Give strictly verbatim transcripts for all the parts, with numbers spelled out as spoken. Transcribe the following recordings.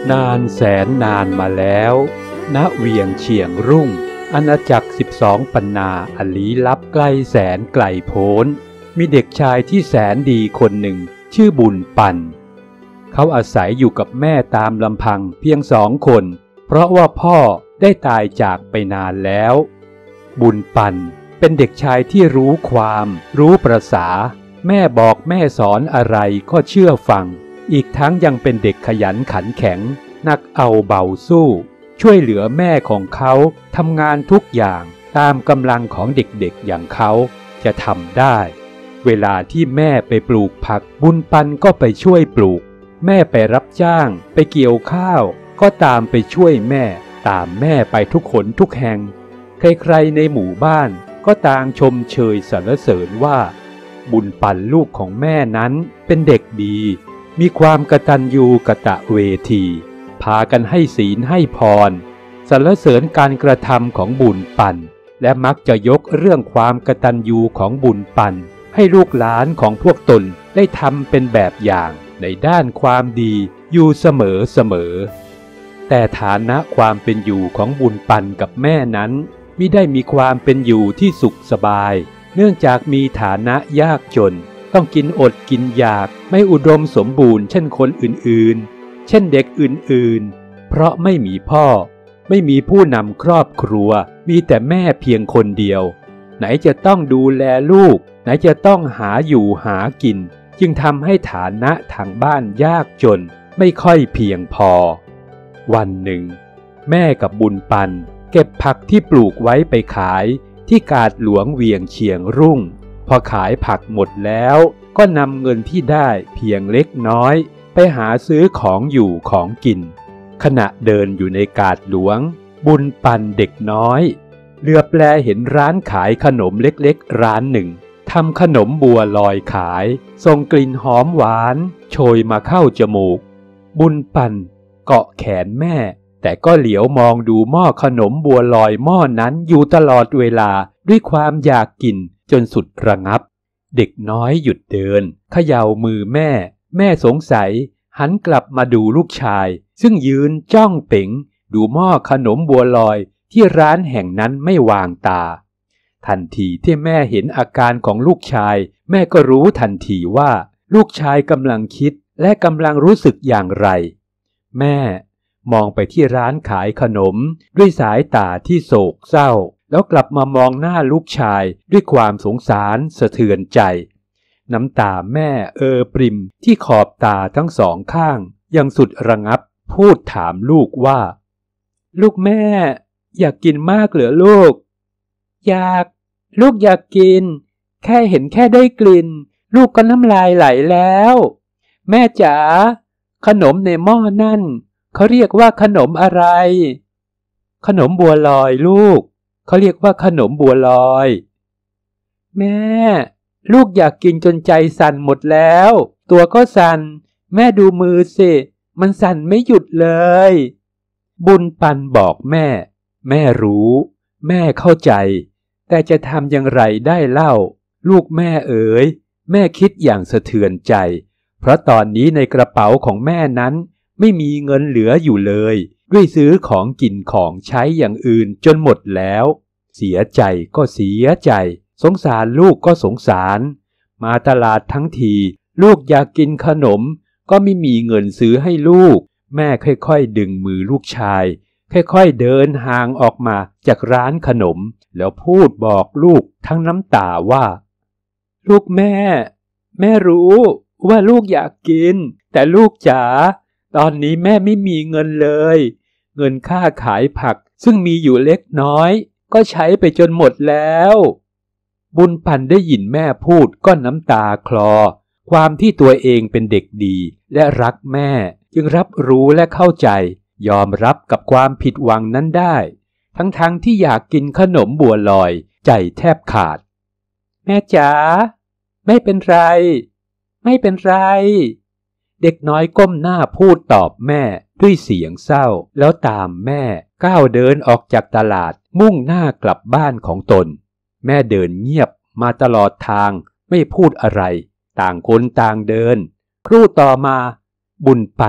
นานแสนนานมาแล้วณเวียงเชียงรุ่งอาณาจักรสิบสองปันนาอันลี้ลับไกลแสนไกลโพ้นมีเด็กชายที่แสนดีคนหนึ่งชื่อบุญปันเขาอาศัยอยู่กับแม่ตามลำพังเพียงสองคนเพราะว่าพ่อได้ตายจากไปนานแล้วบุญปันเป็นเด็กชายที่รู้ความรู้ประสาแม่บอกแม่สอนอะไรก็เชื่อฟังอีกทั้งยังเป็นเด็กขยันขันแข็งนักเอาเบาสู้ช่วยเหลือแม่ของเขาทำงานทุกอย่างตามกำลังของเด็กๆอย่างเขาจะทำได้เวลาที่แม่ไปปลูกผักบุญปันก็ไปช่วยปลูกแม่ไปรับจ้างไปเกี่ยวข้าวก็ตามไปช่วยแม่ตามแม่ไปทุกหนทุกแห่งใครๆในหมู่บ้านก็ต่างชมเชยสรรเสริญว่าบุญปันลูกของแม่นั้นเป็นเด็กดีมีความกตัญญูกตเวทีพากันให้ศีลให้พรสรรเสริญการกระทำของบุญปันและมักจะยกเรื่องความกตัญญูของบุญปันให้ลูกหลานของพวกตนได้ทำเป็นแบบอย่างในด้านความดีอยู่เสมอเสมอแต่ฐานะความเป็นอยู่ของบุญปันกับแม่นั้นมิได้มีความเป็นอยู่ที่สุขสบายเนื่องจากมีฐานะยากจนต้องกินอดกินอยากไม่อุดมสมบูรณ์เช่นคนอื่นๆเช่นเด็กอื่นๆเพราะไม่มีพ่อไม่มีผู้นำครอบครัวมีแต่แม่เพียงคนเดียวไหนจะต้องดูแลลูกไหนจะต้องหาอยู่หากินจึงทำให้ฐานะทางบ้านยากจนไม่ค่อยเพียงพอวันหนึ่งแม่กับบุญปันเก็บผักที่ปลูกไว้ไปขายที่กาดหลวงเวียงเชียงรุ่งพอขายผักหมดแล้วก็นำเงินที่ได้เพียงเล็กน้อยไปหาซื้อของอยู่ของกินขณะเดินอยู่ในกาดหลวงบุญปันเด็กน้อยเหลือบแลเห็นร้านขายขนมเล็กๆร้านหนึ่งทำขนมบัวลอยขายส่งกลิ่นหอมหวานโชยมาเข้าจมูกบุญปันเกาะแขนแม่แต่ก็เหลียวมองดูหม้อขนมบัวลอยหม้อนั้นอยู่ตลอดเวลาด้วยความอยากกินจนสุดระงับเด็กน้อยหยุดเดินเขย่ามือแม่แม่สงสัยหันกลับมาดูลูกชายซึ่งยืนจ้องเป๋งดูหม้อขนมบัวลอยที่ร้านแห่งนั้นไม่วางตาทันทีที่แม่เห็นอาการของลูกชายแม่ก็รู้ทันทีว่าลูกชายกำลังคิดและกำลังรู้สึกอย่างไรแม่มองไปที่ร้านขายขนมด้วยสายตาที่โศกเศร้าแล้วกลับมามองหน้าลูกชายด้วยความสงสารสะเทือนใจน้ำตาแม่เอ่อปริมที่ขอบตาทั้งสองข้างยังสุดระงับพูดถามลูกว่าลูกแม่อยากกินมากเหรอลูกอยากลูกอยากกินแค่เห็นแค่ได้กลิ่นลูกก็น้ำลายไหลแล้วแม่จ๋าขนมในหม้อนั่นเขาเรียกว่าขนมอะไรขนมบัวลอยลูกเขาเรียกว่าขนมบัวลอยแม่ลูกอยากกินจนใจสั่นหมดแล้วตัวก็สั่นแม่ดูมือสิมันสั่นไม่หยุดเลยบุญปันบอกแม่แม่รู้แม่เข้าใจแต่จะทำอย่างไรได้เล่าลูกแม่เอ๋ยแม่คิดอย่างสะเทือนใจเพราะตอนนี้ในกระเป๋าของแม่นั้นไม่มีเงินเหลืออยู่เลยด้วยซื้อของกินของใช้อย่างอื่นจนหมดแล้วเสียใจก็เสียใจสงสารลูกก็สงสารมาตลาดทั้งทีลูกอยากกินขนมก็ไม่มีเงินซื้อให้ลูกแม่ค่อยๆดึงมือลูกชายค่อยๆเดินห่างออกมาจากร้านขนมแล้วพูดบอกลูกทั้งน้ำตาว่าลูกแม่แม่รู้ว่าลูกอยากกินแต่ลูกจ๋าตอนนี้แม่ไม่มีเงินเลยเงินค่าขายผักซึ่งมีอยู่เล็กน้อยก็ใช้ไปจนหมดแล้วบุญปันได้ยินแม่พูดก็น้ำตาคลอความที่ตัวเองเป็นเด็กดีและรักแม่จึงรับรู้และเข้าใจยอมรับกับความผิดหวังนั้นได้ทั้งๆ ท, ที่อยากกินขนมบัวลอยใจแทบขาดแม่จ๋าไม่เป็นไรไม่เป็นไรเด็กน้อยก้มหน้าพูดตอบแม่ด้วยเสียงเศร้าแล้วตามแม่ก้าวเดินออกจากตลาดมุ่งหน้ากลับบ้านของตนแม่เดินเงียบมาตลอดทางไม่พูดอะไรต่างคนต่างเดินครู่ต่อมาบุญปัน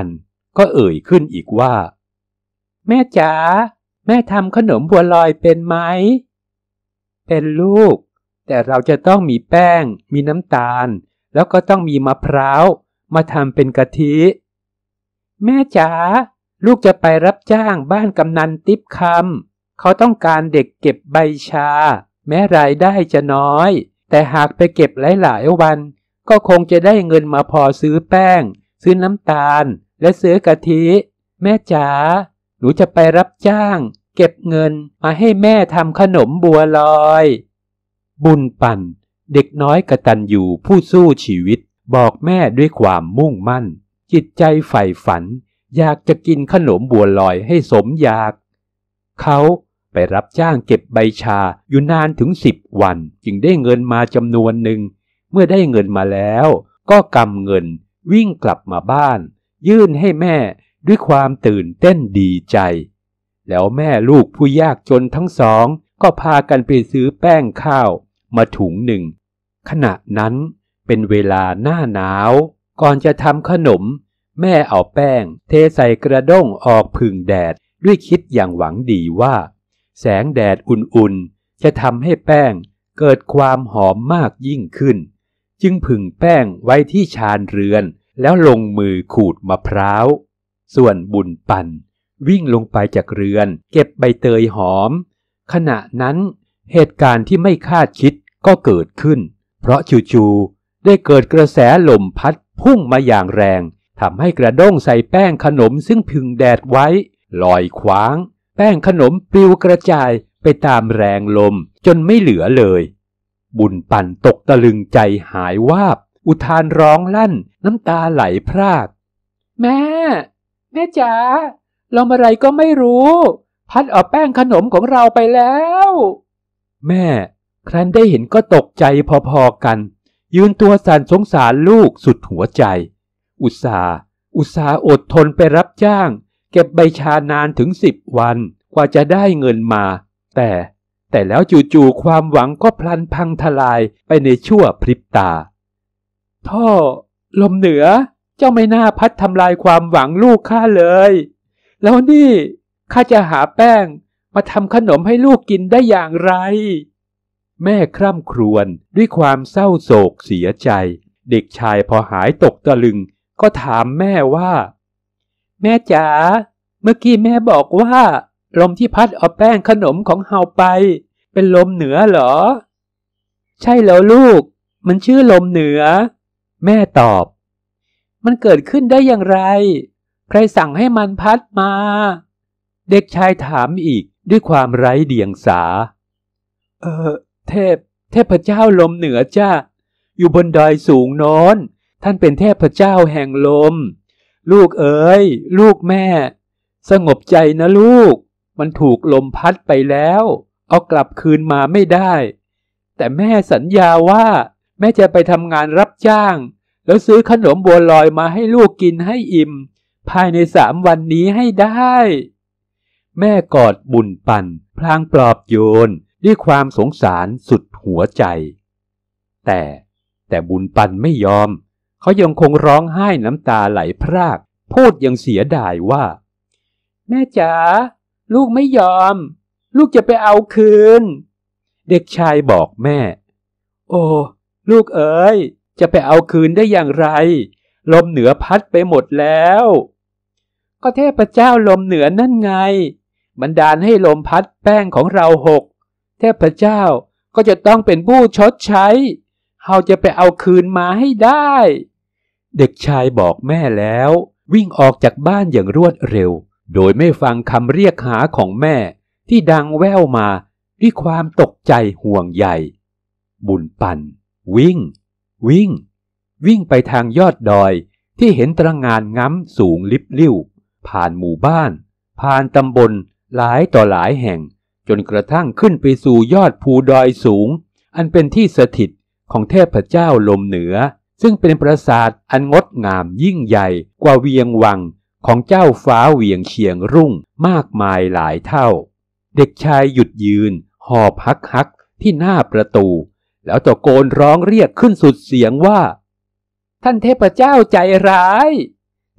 ก็เอ่ยขึ้นอีกว่าแม่จ๋าแม่ทำขนมบัวลอยเป็นไหมเป็นลูกแต่เราจะต้องมีแป้งมีน้ำตาลแล้วก็ต้องมีมะพร้าวมาทำเป็นกะทิแม่จ๋าลูกจะไปรับจ้างบ้านกำนันติ๊บคำเขาต้องการเด็กเก็บใบชาแม้รายได้จะน้อยแต่หากไปเก็บหลายๆวันก็คงจะได้เงินมาพอซื้อแป้งซื้อน้ำตาลและซื้อกะทิแม่จ๋าหนูจะไปรับจ้างเก็บเงินมาให้แม่ทำขนมบัวลอยบุญปั่นเด็กน้อยกตัญญูผู้สู้ชีวิตบอกแม่ด้วยความมุ่งมั่นจิตใจใฝ่ฝันอยากจะกินขนมบัวลอยให้สมอยากเขาไปรับจ้างเก็บใบชาอยู่นานถึงสิบวันจึงได้เงินมาจำนวนหนึ่งเมื่อได้เงินมาแล้วก็กำเงินวิ่งกลับมาบ้านยื่นให้แม่ด้วยความตื่นเต้นดีใจแล้วแม่ลูกผู้ยากจนทั้งสองก็พากันไปซื้อแป้งข้าวมาถุงหนึ่งขณะนั้นเป็นเวลาหน้าหนาวก่อนจะทำขนมแม่เอาแป้งเทใส่กระด้งออกผึ่งแดดด้วยคิดอย่างหวังดีว่าแสงแดดอุ่นๆจะทำให้แป้งเกิดความหอมมากยิ่งขึ้นจึงผึ่งแป้งไว้ที่ชานเรือนแล้วลงมือขูดมะพร้าวส่วนบุญปั่นวิ่งลงไปจากเรือนเก็บใบเตยหอมขณะนั้นเหตุการณ์ที่ไม่คาดคิดก็เกิดขึ้นเพราะจู่ๆได้เกิดกระแสลมพัดพุ่งมาอย่างแรงทำให้กระด้งใส่แป้งขนมซึ่งผึ่งแดดไว้ลอยขวางแป้งขนมปลิวกระจายไปตามแรงลมจนไม่เหลือเลยบุญปั่นตกตะลึงใจหายวาบอุทานร้องลั่นน้ำตาไหลพรากแม่แม่จ๋าลมอะไรก็ไม่รู้พัดเอาแป้งขนมของเราไปแล้วแม่ครั้นได้เห็นก็ตกใจพอๆกันยืนตัวสั่นสงสารลูกสุดหัวใจอุตส่าห์อุตส่าห์อดทนไปรับจ้างเก็บใบชานานถึงสิบวันกว่าจะได้เงินมาแต่แต่แล้วจู่ๆความหวังก็พลันพังทลายไปในชั่วพริบตาท่อลมเหนือเจ้าไม่น่าพัดทำลายความหวังลูกข้าเลยแล้วนี่ข้าจะหาแป้งมาทำขนมให้ลูกกินได้อย่างไรแม่คร่ำครวญด้วยความเศร้าโศกเสียใจเด็กชายพอหายตกตะลึงก็ถามแม่ว่าแม่จ๋าเมื่อกี้แม่บอกว่าลมที่พัดเอาแป้งขนมของเฮาไปเป็นลมเหนือเหรอใช่แล้วลูกมันชื่อลมเหนือแม่ตอบมันเกิดขึ้นได้อย่างไรใครสั่งให้มันพัดมาเด็กชายถามอีกด้วยความไร้เดียงสาเออเทพเทพเจ้าลมเหนือจ้าอยู่บนดอยสูงโน้นท่านเป็นเทพเจ้าแห่งลมลูกเอ๋ยลูกแม่สงบใจนะลูกมันถูกลมพัดไปแล้วเอากลับคืนมาไม่ได้แต่แม่สัญญาว่าแม่จะไปทำงานรับจ้างแล้วซื้อขนมบัวลอยมาให้ลูกกินให้อิ่มภายในสามวันนี้ให้ได้แม่กอดบุญปั่นพลางปลอบโยนด้วยความสงสารสุดหัวใจแต่แต่บุญปั่นไม่ยอมเขายังคงร้องไห้น้ำตาไหลพรากพูดยังเสียดายว่าแม่จ๋าลูกไม่ยอมลูกจะไปเอาคืนเด็กชายบอกแม่โอ้ลูกเอ๋ยจะไปเอาคืนได้อย่างไรลมเหนือพัดไปหมดแล้วก็เทพเจ้าลมเหนือนั่นไงบันดาลให้ลมพัดแป้งของเราหกเทพเจ้าก็จะต้องเป็นผู้ชดใช้เฮาจะไปเอาคืนมาให้ได้เด็กชายบอกแม่แล้ววิ่งออกจากบ้านอย่างรวดเร็วโดยไม่ฟังคำเรียกหาของแม่ที่ดังแว่วมาด้วยความตกใจห่วงใยบุญปั่นวิ่งวิ่งวิ่งไปทางยอดดอยที่เห็นตระหง่านง้ำสูงลิบลิ่วผ่านหมู่บ้านผ่านตำบลหลายต่อหลายแห่งจนกระทั่งขึ้นไปสู่ยอดภูดอยสูงอันเป็นที่สถิตของเทพเจ้าลมเหนือซึ่งเป็นปราสาทอันงดงามยิ่งใหญ่กว่าเวียงวังของเจ้าฟ้าเวียงเชียงรุ่งมากมายหลายเท่าเด็กชายหยุดยืนหอบฮักฮักที่หน้าประตูแล้วตะโกนร้องเรียกขึ้นสุดเสียงว่าท่านเทพเจ้าใจร้าย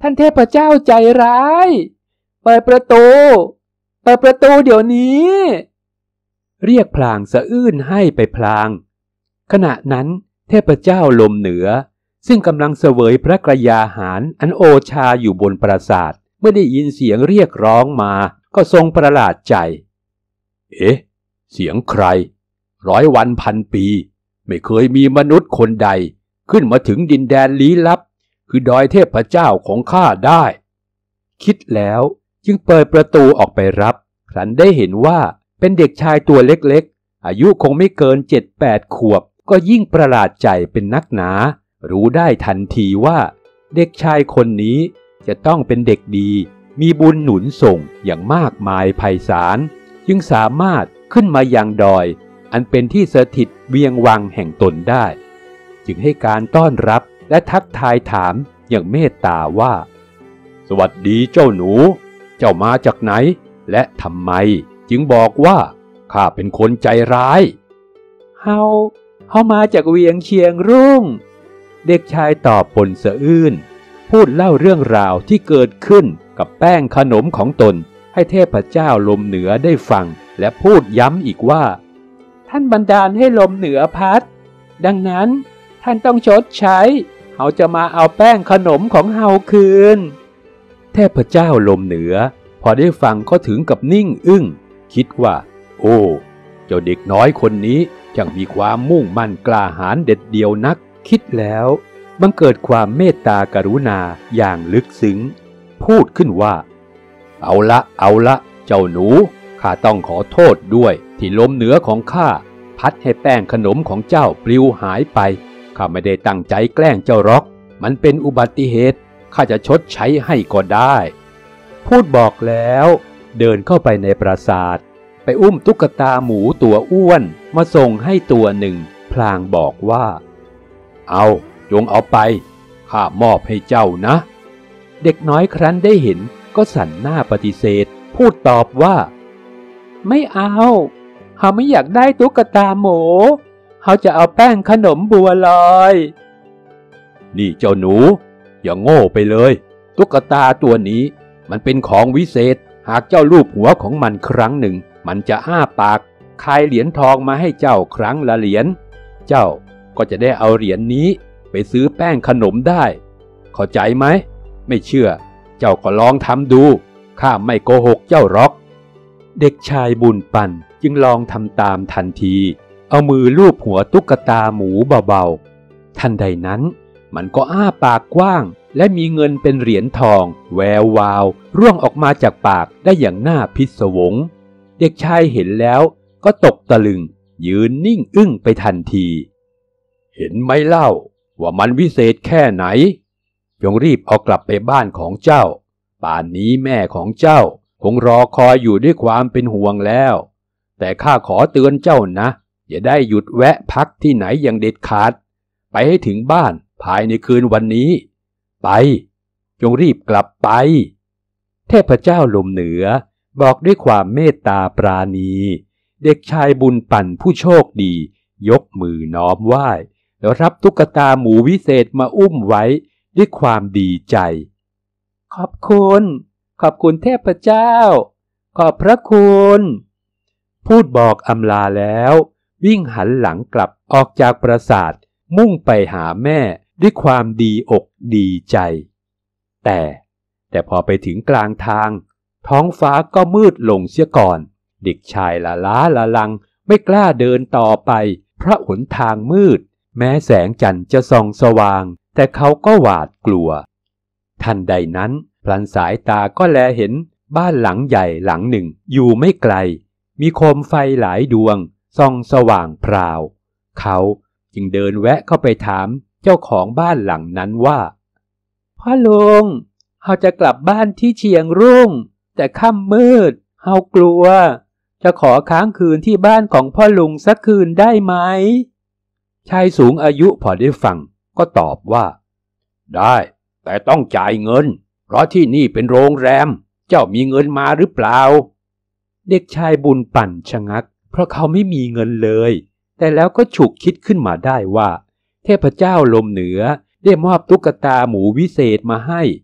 ท่านเทพเจ้าใจร้ายเปิดประตูเปิดประตูเดี๋ยวนี้เรียกพลางสะอื้นให้ไปพลางขณะนั้นเทพเจ้าลมเหนือซึ่งกำลังเสวยพระกยาหารอันโอชาอยู่บนปราสาทเมื่อได้ยินเสียงเรียกร้องมาก็ทรงประหลาดใจเอ๊ะเสียงใครร้อยวันพันปีไม่เคยมีมนุษย์คนใดขึ้นมาถึงดินแดนลี้ลับคือดอยเทพเจ้าของข้าได้คิดแล้วจึงเปิดประตูออกไปรับครั้นได้เห็นว่าเป็นเด็กชายตัวเล็กๆอายุคงไม่เกินเจ็ดแปดขวบก็ยิ่งประหลาดใจเป็นนักหนารู้ได้ทันทีว่าเด็กชายคนนี้จะต้องเป็นเด็กดีมีบุญหนุนส่งอย่างมากมายไพศาลจึงสามารถขึ้นมายังดอยอันเป็นที่สถิตเวียงวังแห่งตนได้จึงให้การต้อนรับและทักทายถามอย่างเมตตาว่าสวัสดีเจ้าหนูเจ้ามาจากไหนและทำไมจึงบอกว่าข้าเป็นคนใจร้ายเฮาเฮามาจากเวียงเชียงรุ่งเด็กชายตอบปนสะอื้นพูดเล่าเรื่องราวที่เกิดขึ้นกับแป้งขนมของตนให้เทพเจ้าลมเหนือได้ฟังและพูดย้ำอีกว่าท่านบันดาลให้ลมเหนือพัดดังนั้นท่านต้องชดใช้เฮาจะมาเอาแป้งขนมของเฮาคืนเทพเจ้าลมเหนือพอได้ฟังก็ถึงกับนิ่งอึ้งคิดว่าโอ้เจ้าเด็กน้อยคนนี้ช่างมีความมุ่งมั่นกล้าหาญเด็ดเดี่ยวนักคิดแล้วบังเกิดความเมตตากรุณาอย่างลึกซึ้งพูดขึ้นว่าเอาละเอาละเจ้าหนูข้าต้องขอโทษด้วยที่ลมเหนือของข้าพัดให้แป้งขนมของเจ้าปลิวหายไปข้าไม่ได้ตั้งใจแกล้งเจ้าหรอกมันเป็นอุบัติเหตุข้าจะชดใช้ให้ก็ได้พูดบอกแล้วเดินเข้าไปในปราสาทไปอุ้มตุ๊กตาหมูตัวอ้วนมาส่งให้ตัวหนึ่งพลางบอกว่าเอาจงเอาไปข้ามอบให้เจ้านะเด็กน้อยครั้นได้เห็นก็สั่นหน้าปฏิเสธพูดตอบว่าไม่เอาเฮาไม่อยากได้ตุ๊กตาหมูเฮาจะเอาแป้งขนมบัวลอยนี่เจ้าหนูอย่าโง่ไปเลยตุ๊กตาตัวนี้มันเป็นของวิเศษหากเจ้าลูบหัวของมันครั้งหนึ่งมันจะอ้าปากคายเหรียญทองมาให้เจ้าครั้งละเหรียญเจ้าก็จะได้เอาเหรียญ น, นี้ไปซื้อแป้งขนมได้เข้าใจไหมไม่เชื่อเจ้าก็ลองทำดูข้าไม่โกหกเจ้าหรอกเด็กชายบุญปันจึงลองทำตามทันทีเอามือลูบหัวตุ๊กตาหมูเบาๆทันใดนั้นมันก็อ้าปากกว้างและมีเงินเป็นเหรียญทองแวววาวร่วงออกมาจากปากได้อย่างน่าพิศวงเด็กชายเห็นแล้วก็ตกตะลึงยืนนิ่งอึ้งไปทันทีเห็นไหมเล่าว่ามันวิเศษแค่ไหนจงรีบเอากลับไปบ้านของเจ้าป่านนี้แม่ของเจ้าคงรอคอยอยู่ด้วยความเป็นห่วงแล้วแต่ข้าขอเตือนเจ้านะอย่าได้หยุดแวะพักที่ไหนอย่างเด็ดขาดไปให้ถึงบ้านภายในคืนวันนี้ไปจงรีบกลับไปเทพเจ้าลมเหนือบอกด้วยความเมตตาปราณีเด็กชายบุญปั่นผู้โชคดียกมือน้อมไหว้แล้วรับตุ๊กตาหมูวิเศษมาอุ้มไว้ด้วยความดีใจขอบคุณขอบคุณเทพเจ้าขอบพระคุณพูดบอกอำลาแล้ววิ่งหันหลังกลับออกจากปราสาทมุ่งไปหาแม่ด้วยความดีอกดีใจแต่แต่พอไปถึงกลางทางท้องฟ้าก็มืดลงเสียก่อนเด็กชายละล้าละลังไม่กล้าเดินต่อไปเพราะหนทางมืดแม้แสงจันทร์จะส่องสว่างแต่เขาก็หวาดกลัวทันใดนั้นพลันสายตาก็แลเห็นบ้านหลังใหญ่หลังหนึ่งอยู่ไม่ไกลมีโคมไฟหลายดวงส่องสว่างพราวเขาจึงเดินแวะเข้าไปถามเจ้าของบ้านหลังนั้นว่าพ่อลุงเฮาจะกลับบ้านที่เชียงรุ่งแต่ค่ำมืดเฮากลัวจะขอค้างคืนที่บ้านของพ่อลุงสักคืนได้ไหมชายสูงอายุพอได้ฟังก็ตอบว่าได้แต่ต้องจ่ายเงินเพราะที่นี่เป็นโรงแรมเจ้ามีเงินมาหรือเปล่าเด็กชายบุญปั่นชะงักเพราะเขาไม่มีเงินเลยแต่แล้วก็ฉุกคิดขึ้นมาได้ว่าเทพเจ้าลมเหนือได้มอบตุ๊กตาหมูวิเศษมาให้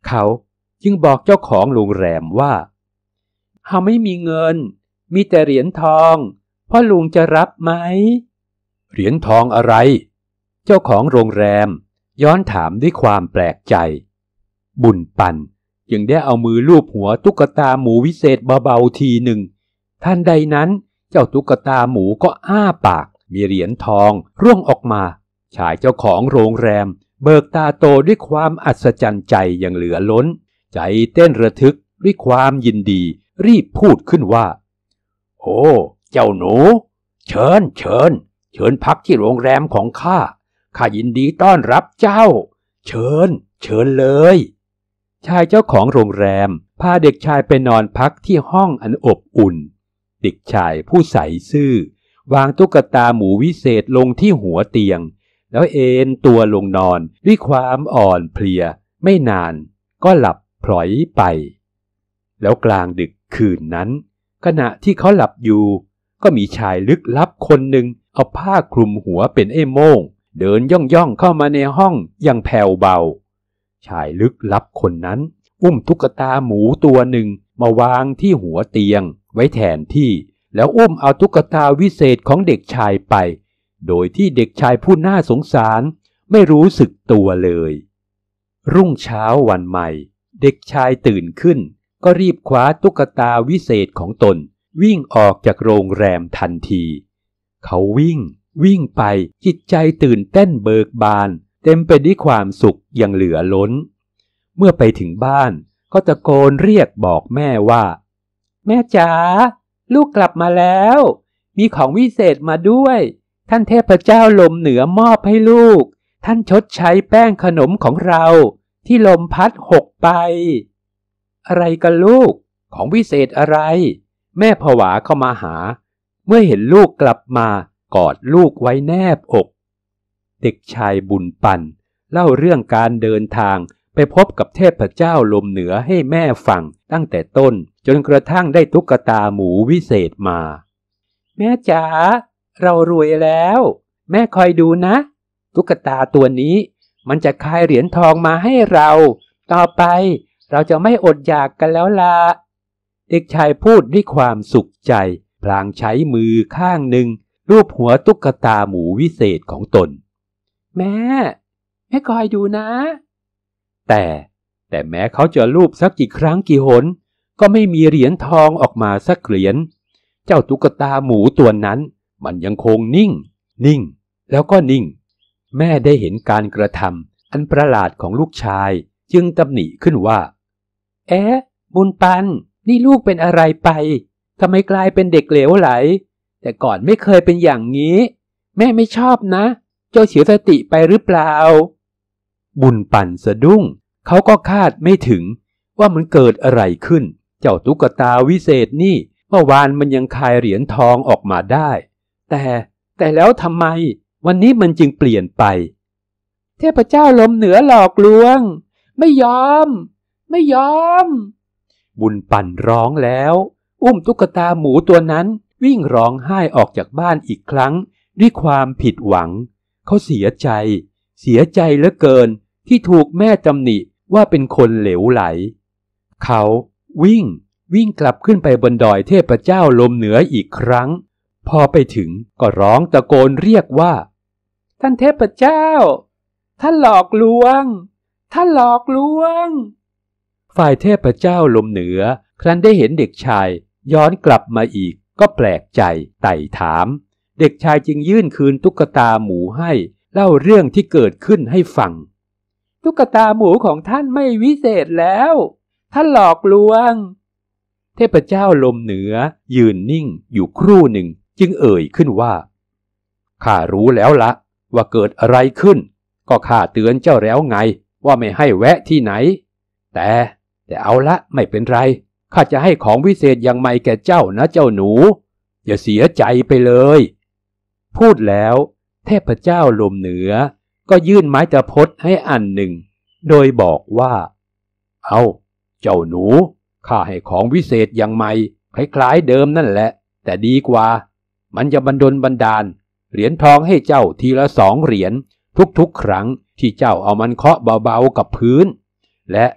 เขาจึงบอกเจ้าของโรงแรมว่าเขาไม่มีเงินมีแต่เหรียญทองพ่อลุงจะรับไหมเหรียญทองอะไรเจ้าของโรงแรมย้อนถามด้วยความแปลกใจบุญปันจึงได้เอามือลูบหัวตุ๊กตาหมูวิเศษเบาๆทีหนึ่งทันใดนั้นเจ้าตุ๊กตาหมูก็อ้าปากมีเหรียญทองร่วงออกมาชายเจ้าของโรงแรมเบิกตาโตด้วยความอัศจรรย์ใจอย่างเหลือล้นใจเต้นระทึกด้วยความยินดีรีบพูดขึ้นว่าโอ้เจ้าหนูเชิญเชิญเชิญพักที่โรงแรมของข้าข้ายินดีต้อนรับเจ้าเชิญเชิญเลยชายเจ้าของโรงแรมพาเด็กชายไปนอนพักที่ห้องอันอบอุ่นเด็กชายผู้ใสซื่อวางตุ๊กตาหมูวิเศษลงที่หัวเตียงแล้วเอนตัวลงนอนด้วยความอ่อนเพลียไม่นานก็หลับพลอยไปแล้วกลางดึกคืนนั้นขณะที่เขาหลับอยู่ก็มีชายลึกลับคนหนึ่งเอาผ้าคลุมหัวเป็นไอ้โม่งเดินย่องย่องเข้ามาในห้องอย่างแผ่วเบาชายลึกลับคนนั้นอุ้มตุ๊กตาหมูตัวหนึ่งมาวางที่หัวเตียงไว้แทนที่แล้วอุ้มเอาตุ๊กตาวิเศษของเด็กชายไปโดยที่เด็กชายผู้น่าสงสารไม่รู้สึกตัวเลยรุ่งเช้าวันใหม่เด็กชายตื่นขึ้นก็รีบคว้าตุ๊กตาวิเศษของตนวิ่งออกจากโรงแรมทันทีเขาวิ่งวิ่งไปจิตใจตื่นเต้นเบิกบานเต็มไปด้วยความสุขอย่างเหลือล้นเมื่อไปถึงบ้านก็ตะโกนเรียกบอกแม่ว่าแม่จ๋าลูกกลับมาแล้วมีของวิเศษมาด้วยท่านเทพเจ้าลมเหนือมอบให้ลูกท่านชดใช้แป้งขนมของเราที่ลมพัดหกไปอะไรกันลูกของวิเศษอะไรแม่ผวาเข้ามาหาเมื่อเห็นลูกกลับมากอดลูกไว้แนบอกเด็กชายบุญปันเล่าเรื่องการเดินทางไปพบกับเทพเจ้าลมเหนือให้แม่ฟังตั้งแต่ต้นจนกระทั่งได้ตุ๊กตาหมูวิเศษมาแม่จ๋าเรารวยแล้วแม่คอยดูนะตุ๊กตาตัวนี้มันจะคายเหรียญทองมาให้เราต่อไปเราจะไม่อดอยากกันแล้วล่ะเด็กชายพูดด้วยความสุขใจพลางใช้มือข้างหนึ่งลูบหัวตุ๊กตาหมูวิเศษของตนแม่แม่คอยดูนะแต่แต่แม้เขาจะลูบสักกี่ครั้งกี่หนก็ไม่มีเหรียญทองออกมาสักเหรียญเจ้าตุ๊กตาหมูตัวนั้นมันยังคงนิ่งนิ่งแล้วก็นิ่งแม่ได้เห็นการกระทำอันประหลาดของลูกชายจึงตำหนิขึ้นว่าเอ๊ะบุญปันนี่ลูกเป็นอะไรไปทำไมกลายเป็นเด็กเหลวไหลแต่ก่อนไม่เคยเป็นอย่างนี้แม่ไม่ชอบนะเจ้าเสียสติไปหรือเปล่าบุญปันสะดุ้งเขาก็คาดไม่ถึงว่ามันเกิดอะไรขึ้นเจ้าตุ๊กตาวิเศษนี่เมื่อวานมันยังคายเหรียญทองออกมาได้แต่แต่แล้วทำไมวันนี้มันจึงเปลี่ยนไปเทพเจ้าลมเหนือหลอกลวงไม่ยอมไม่ยอมบุญปันร้องแล้วอุ้มตุ๊กตาหมูตัวนั้นวิ่งร้องไห้ออกจากบ้านอีกครั้งด้วยความผิดหวังเขาเสียใจเสียใจเหลือเกินที่ถูกแม่ตำหนิว่าเป็นคนเหลวไหลเขาวิ่งวิ่งกลับขึ้นไปบนดอยเทพเจ้าลมเหนืออีกครั้งพอไปถึงก็ร้องตะโกนเรียกว่าท่านเทพเจ้าท่านหลอกลวงท่านหลอกลวงฝ่ายเทพเจ้าลมเหนือครั้นได้เห็นเด็กชายย้อนกลับมาอีกก็แปลกใจไต่ถามเด็กชายจึงยื่นคืนตุ๊กตาหมูให้เล่าเรื่องที่เกิดขึ้นให้ฟังตุ๊กตาหมูของท่านไม่วิเศษแล้วท่านหลอกลวงเทพเจ้าลมเหนือยืนนิ่งอยู่ครู่หนึ่งจึงเอ่ยขึ้นว่าข้ารู้แล้วละว่าเกิดอะไรขึ้นก็ข้าเตือนเจ้าแล้วไงว่าไม่ให้แวะที่ไหนแต่แต่เอาละไม่เป็นไรข้าจะให้ของวิเศษอย่างใหม่แก่เจ้านะเจ้าหนูอย่าเสียใจไปเลยพูดแล้วเทพเจ้าลมเหนือก็ยื่นไม้ตะพดให้อันหนึ่งโดยบอกว่าเอาเจ้าหนูข้าให้ของวิเศษอย่างใหม่คล้ายๆเดิมนั่นแหละแต่ดีกว่ามันจะบันดลบันดาลเหรียญทองให้เจ้าทีละสองเหรียญทุกๆครั้งที่เจ้าเอามันเคาะเบาๆกับพื้นและ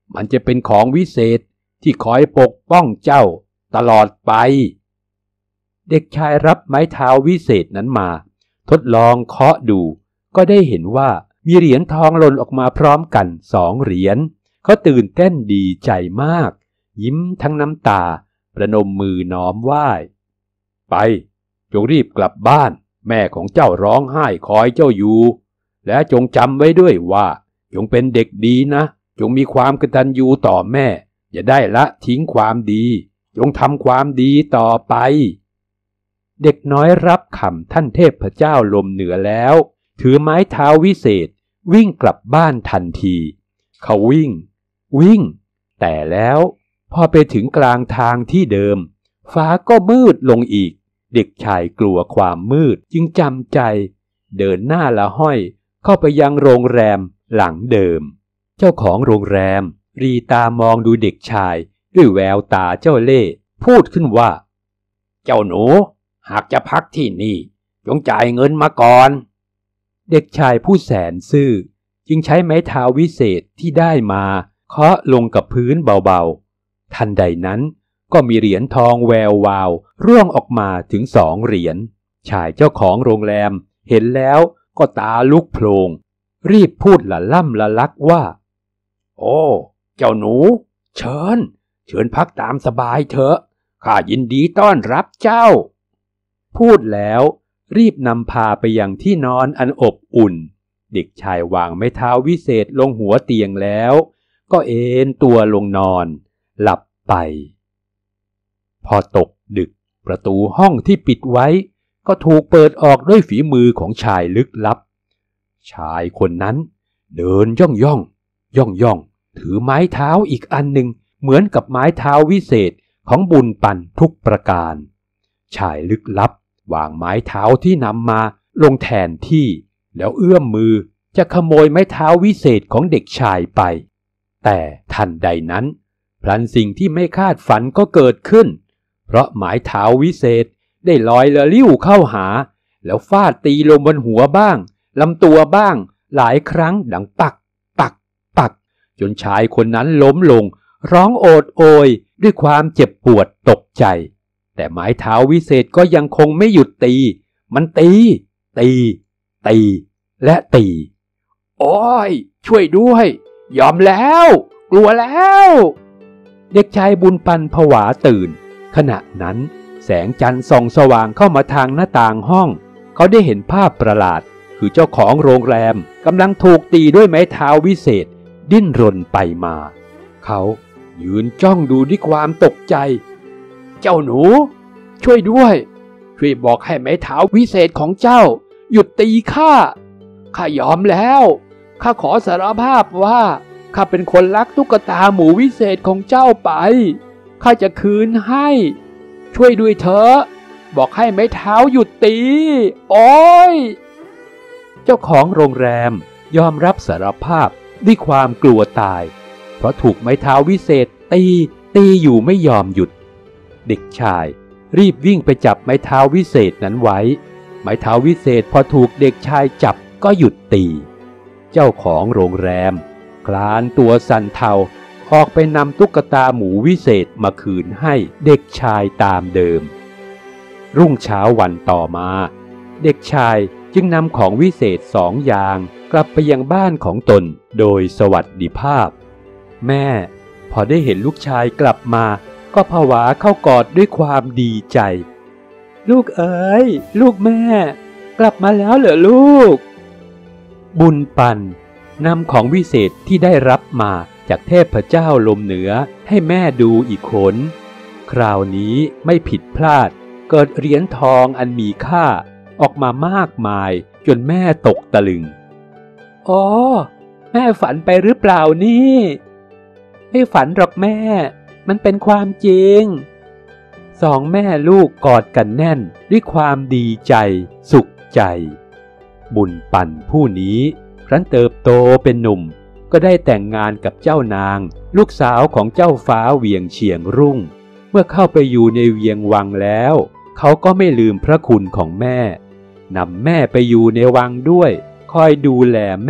มันจะเป็นของวิเศษที่คอยปกป้องเจ้าตลอดไปเด็กชายรับไม้เท้าวิเศษนั้นมาทดลองเคาะดูก็ได้เห็นว่ามีเหรียญทองหล่นออกมาพร้อมกันสองเหรียญเขาตื่นเต้นดีใจมากยิ้มทั้งน้ำตาประนมมือน้อมไหว้ไปจงรีบกลับบ้านแม่ของเจ้าร้องไห้คอยเจ้าอยู่และจงจำไว้ด้วยว่าจงเป็นเด็กดีนะจงมีความกตัญญูต่อแม่อย่าได้ละทิ้งความดีจงทำความดีต่อไปเด็กน้อยรับคำท่านเทพเจ้าลมเหนือแล้วถือไม้เท้าวิเศษวิ่งกลับบ้านทันทีเขาวิ่งวิ่งแต่แล้วพอไปถึงกลางทางที่เดิมฟ้าก็มืดลงอีกเด็กชายกลัวความมืดจึงจำใจเดินหน้าละห้อยเข้าไปยังโรงแรมหลังเดิมเจ้าของโรงแรมรีตามองดูเด็กชายด้วยแววตาเจ้าเล่ห์พูดขึ้นว่าเจ้าหนูหากจะพักที่นี่จงจ่ายเงินมาก่อนเด็กชายผู้แสนซื่อจึงใช้ไม้เท้าวิเศษที่ได้มาเคาะลงกับพื้นเบาๆทันใดนั้นก็มีเหรียญทองแวววาวร่วงออกมาถึงสองเหรียญชายเจ้าของโรงแรมเห็นแล้วก็ตาลุกโพลงรีบพูดละล่ำละลักว่าโอ้เจ้าหนูเชิญเชิญพักตามสบายเถอะข้ายินดีต้อนรับเจ้าพูดแล้วรีบนำพาไปยังที่นอนอันอบอุ่นเด็กชายวางไม้เท้าวิเศษลงหัวเตียงแล้วก็เอนตัวลงนอนหลับไปพอตกดึกประตูห้องที่ปิดไว้ก็ถูกเปิดออกด้วยฝีมือของชายลึกลับชายคนนั้นเดินย่องย่องย่องย่องถือไม้เท้าอีกอันหนึ่งเหมือนกับไม้เท้าวิเศษของบุญปันทุกประการชายลึกลับวางไม้เท้าที่นำมาลงแทนที่แล้วเอื้อมมือจะขโมยไม้เท้าวิเศษของเด็กชายไปแต่ทันใดนั้นพลันสิ่งที่ไม่คาดฝันก็เกิดขึ้นเพราะไม้เท้าวิเศษได้ลอยละลิ้วเข้าหาแล้วฟาดตีลงบนหัวบ้างลำตัวบ้างหลายครั้งดังปักปักปักจนชายคนนั้นล้มลงร้องโอดโอยด้วยความเจ็บปวดตกใจแต่ไม้เท้าวิเศษก็ยังคงไม่หยุดตีมันตีตีตีและตีโอ้ยช่วยด้วยยอมแล้วกลัวแล้วเด็กชายบุญปันผวาตื่นขณะนั้นแสงจันทร์ส่องสว่างเข้ามาทางหน้าต่างห้องเขาได้เห็นภาพประหลาดคือเจ้าของโรงแรมกำลังถูกตีด้วยไม้เท้าวิเศษดิ้นรนไปมาเขายืนจ้องดูด้วยความตกใจเจ้าหนูช่วยด้วยช่วยบอกให้ไม้เท้าวิเศษของเจ้าหยุดตีข้าข้ายอมแล้วข้าขอสารภาพว่าข้าเป็นคนลักตุ๊กตาหมูวิเศษของเจ้าไปข้าจะคืนให้ช่วยด้วยเถอะบอกให้ไม้เท้าหยุดตีโอ้ยเจ้าของโรงแรมยอมรับสารภาพด้วยความกลัวตายเพราะถูกไม้เท้าวิเศษตีตีอยู่ไม่ยอมหยุดเด็กชายรีบวิ่งไปจับไม้เท้าวิเศษนั้นไว้ไม้เท้าวิเศษพอถูกเด็กชายจับก็หยุดตีเจ้าของโรงแรมคลานตัวสั่นเทาออกไปนำตุ๊กตาหมูวิเศษมาคืนให้เด็กชายตามเดิมรุ่งเช้าวันต่อมาเด็กชายจึงนำของวิเศษสองอย่างกลับไปยังบ้านของตนโดยสวัสดิภาพแม่พอได้เห็นลูกชายกลับมาก็ผวาเข้ากอดด้วยความดีใจลูกเอ๋ยลูกแม่กลับมาแล้วเหรอลูกบุญปันนำของวิเศษที่ได้รับมาจากเทพเจ้าลมเหนือให้แม่ดูอีกขนคราวนี้ไม่ผิดพลาดเกิดเหรียญทองอันมีค่าออกมามากมายจนแม่ตกตะลึงอ๋อแม่ฝันไปหรือเปล่านี่ไม่ฝันหรอกแม่มันเป็นความจริงสองแม่ลูกกอดกันแน่นด้วยความดีใจสุขใจบุญปันผู้นี้ครั้นเติบโตเป็นหนุ่มก็ได้แต่งงานกับเจ้านางลูกสาวของเจ้าฟ้าเวียงเฉียงรุ่งเมื่อเข้าไปอยู่ในเวียงวังแล้วเขาก็ไม่ลืมพระคุณของแม่นำแม่ไปอยู่ในวังด้วยคอยดูแลแม่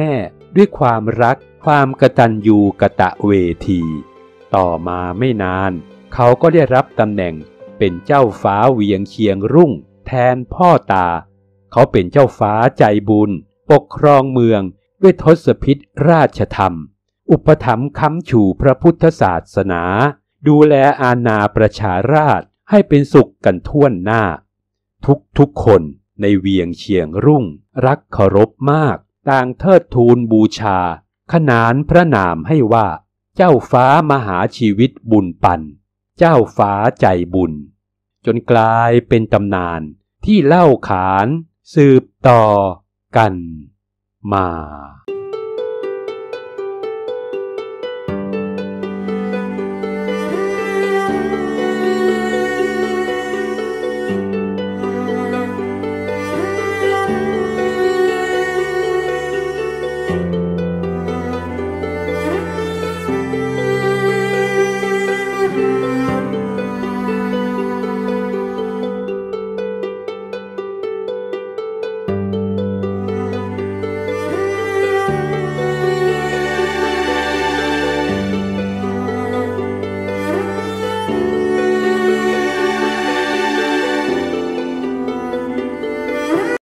ด้วยความรักความกตัญญูกตเวที ต่อมาไม่นานเขาก็ได้รับตำแหน่งเป็นเจ้าฟ้าเวียงเชียงรุ่งแทนพ่อตาเขาเป็นเจ้าฟ้าใจบุญปกครองเมืองด้วยทศพิธราชธรรมอุปถัมภ์ค้ำชูพระพุทธศาสนาดูแลอาณาประชาราษฎร์ให้เป็นสุขกันทั่วหน้าทุกทุกคนในเวียงเชียงรุ่งรักเคารพมากต่างเทิดทูนบูชาขนานพระนามให้ว่าเจ้าฟ้ามหาชีวิตบุญปันเจ้าฟ้าใจบุญจนกลายเป็นตำนานที่เล่าขานสืบต่อกันมา